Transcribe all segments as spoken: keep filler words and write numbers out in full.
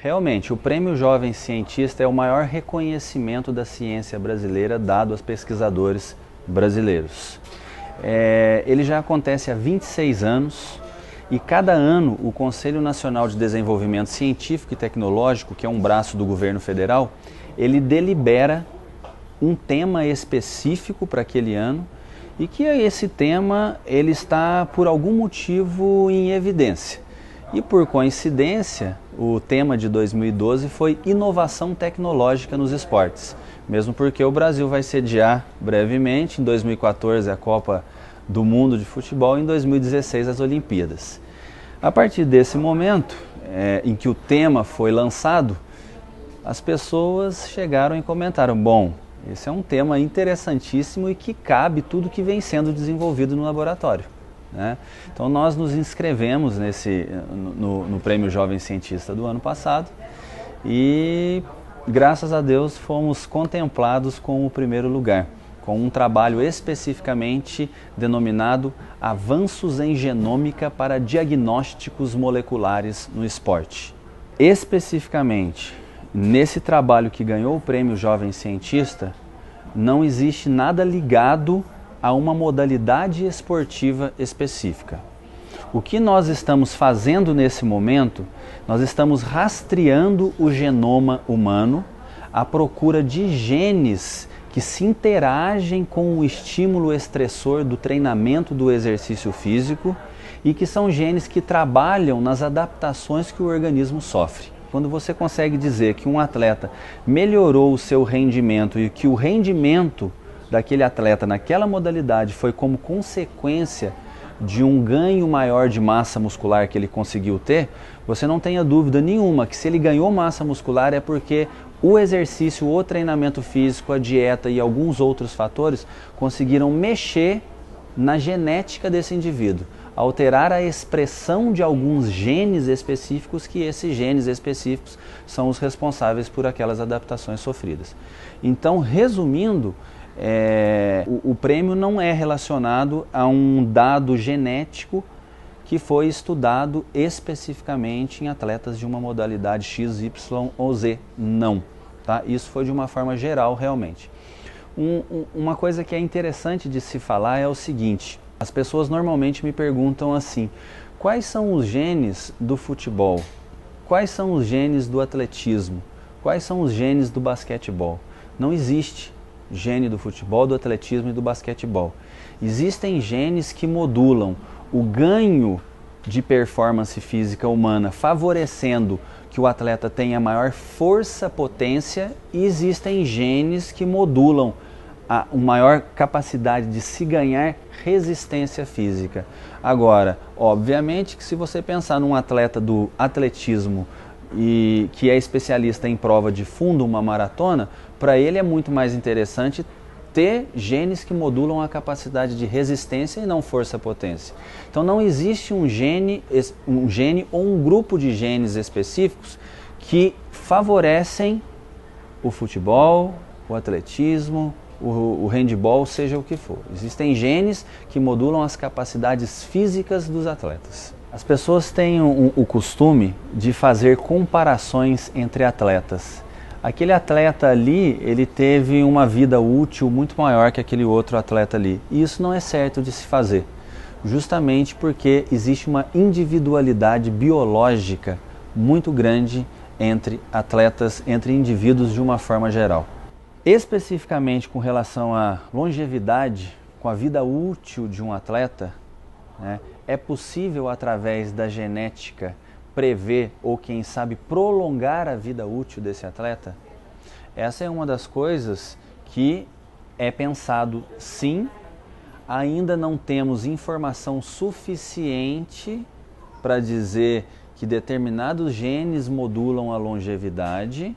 Realmente, o Prêmio Jovem Cientista é o maior reconhecimento da ciência brasileira dado aos pesquisadores brasileiros. É, ele já acontece há vinte e seis anos e cada ano o Conselho Nacional de Desenvolvimento Científico e Tecnológico, que é um braço do governo federal, ele delibera um tema específico para aquele ano e que esse tema ele está por algum motivo em evidência. E por coincidência, o tema de dois mil e doze foi inovação tecnológica nos esportes. Mesmo porque o Brasil vai sediar brevemente, em dois mil e quatorze, a Copa do Mundo de Futebol e em dois mil e dezesseis as Olimpíadas. A partir desse momento, é, em que o tema foi lançado, as pessoas chegaram e comentaram, bom, esse é um tema interessantíssimo e que cabe tudo que vem sendo desenvolvido no laboratório. Né? Então nós nos inscrevemos nesse, no, no Prêmio Jovem Cientista do ano passado e graças a Deus fomos contemplados com o primeiro lugar, com um trabalho especificamente denominado Avanços em Genômica para Diagnósticos Moleculares no Esporte. Especificamente, nesse trabalho que ganhou o Prêmio Jovem Cientista, não existe nada ligado a uma modalidade esportiva específica. O que nós estamos fazendo nesse momento, nós estamos rastreando o genoma humano à procura de genes que se interagem com o estímulo estressor do treinamento do exercício físico e que são genes que trabalham nas adaptações que o organismo sofre. Quando você consegue dizer que um atleta melhorou o seu rendimento e que o rendimento daquele atleta naquela modalidade foi como consequência de um ganho maior de massa muscular que ele conseguiu ter, você não tenha dúvida nenhuma que se ele ganhou massa muscular é porque o exercício, o treinamento físico, a dieta e alguns outros fatores conseguiram mexer na genética desse indivíduo, alterar a expressão de alguns genes específicos, que esses genes específicos são os responsáveis por aquelas adaptações sofridas. Então, resumindo, É, o, o prêmio não é relacionado a um dado genético que foi estudado especificamente em atletas de uma modalidade X, Y ou Z. Não. Tá? Isso foi de uma forma geral realmente. Um, um, uma coisa que é interessante de se falar é o seguinte, as pessoas normalmente me perguntam assim, quais são os genes do futebol? Quais são os genes do atletismo? Quais são os genes do basquetebol? Não existe gene do futebol, do atletismo e do basquetebol. Existem genes que modulam o ganho de performance física humana, favorecendo que o atleta tenha maior força, potência, e existem genes que modulam a maior capacidade de se ganhar resistência física. Agora, obviamente que se você pensar num atleta do atletismo e que é especialista em prova de fundo, uma maratona, para ele é muito mais interessante ter genes que modulam a capacidade de resistência e não força-potência. Então não existe um gene, um gene ou um grupo de genes específicos que favorecem o futebol, o atletismo, o, o handball, seja o que for. Existem genes que modulam as capacidades físicas dos atletas. As pessoas têm um, o costume de fazer comparações entre atletas. Aquele atleta ali, ele teve uma vida útil muito maior que aquele outro atleta ali. E isso não é certo de se fazer, justamente porque existe uma individualidade biológica muito grande entre atletas, entre indivíduos de uma forma geral. Especificamente com relação à longevidade, com a vida útil de um atleta, né, é possível, através da genética, prever ou, quem sabe, prolongar a vida útil desse atleta? Essa é uma das coisas que é pensado, sim. Ainda não temos informação suficiente para dizer que determinados genes modulam a longevidade,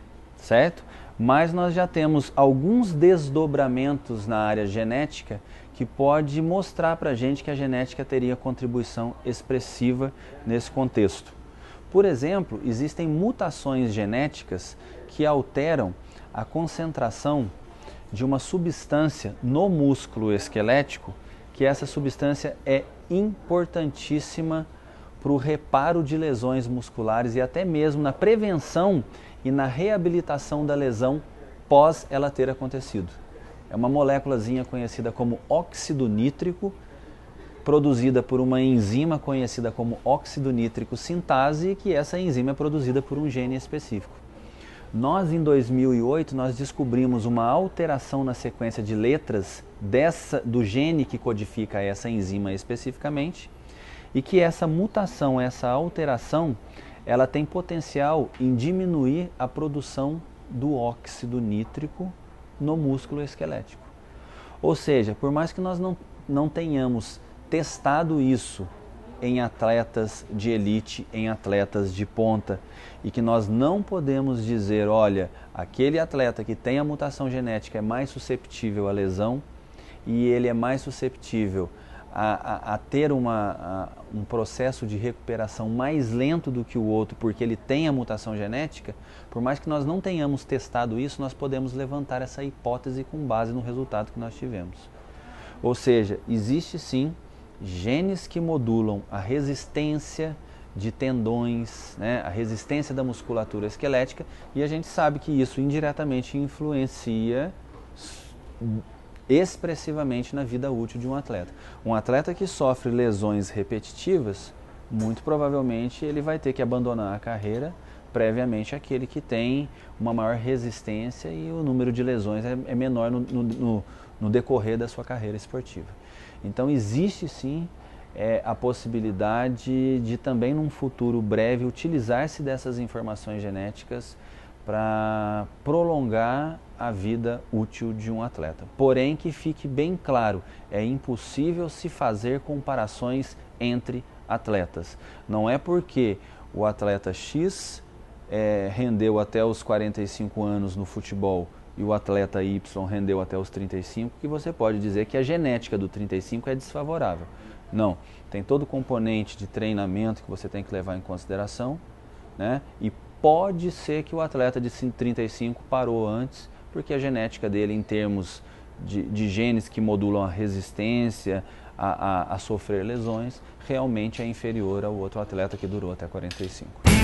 certo? Mas nós já temos alguns desdobramentos na área genética que pode mostrar para a gente que a genética teria contribuição expressiva nesse contexto. Por exemplo, existem mutações genéticas que alteram a concentração de uma substância no músculo esquelético, que essa substância é importantíssima para o reparo de lesões musculares e até mesmo na prevenção e na reabilitação da lesão pós ela ter acontecido. É uma moléculazinha conhecida como óxido nítrico, produzida por uma enzima conhecida como óxido nítrico sintase, e que essa enzima é produzida por um gene específico. Nós, em dois mil e oito, nós descobrimos uma alteração na sequência de letras dessa, do gene que codifica essa enzima especificamente, e que essa mutação, essa alteração, ela tem potencial em diminuir a produção do óxido nítrico no músculo esquelético. Ou seja, por mais que nós não, não tenhamos testado isso em atletas de elite, em atletas de ponta, e que nós não podemos dizer, olha, aquele atleta que tem a mutação genética é mais susceptível à lesão e ele é mais susceptível a, a, a ter uma, a, um processo de recuperação mais lento do que o outro porque ele tem a mutação genética. Por mais que nós não tenhamos testado isso, nós podemos levantar essa hipótese com base no resultado que nós tivemos. Ou seja, existe sim genes que modulam a resistência de tendões, né, a resistência da musculatura esquelética, e a gente sabe que isso indiretamente influencia expressivamente na vida útil de um atleta. Um atleta que sofre lesões repetitivas, muito provavelmente ele vai ter que abandonar a carreira previamente àquele que tem uma maior resistência e o número de lesões é, é menor no, no, no decorrer da sua carreira esportiva. Então existe sim é, a possibilidade de também num futuro breve utilizar-se dessas informações genéticas para prolongar a vida útil de um atleta. Porém, que fique bem claro, é impossível se fazer comparações entre atletas. Não é porque o atleta X é, rendeu até os quarenta e cinco anos no futebol e o atleta Y rendeu até os trinta e cinco, que você pode dizer que a genética do trinta e cinco é desfavorável. Não, tem todo o componente de treinamento que você tem que levar em consideração, né? E pode ser que o atleta de trinta e cinco parou antes, porque a genética dele em termos de, de genes que modulam a resistência a, a, a sofrer lesões, realmente é inferior ao outro atleta que durou até quarenta e cinco.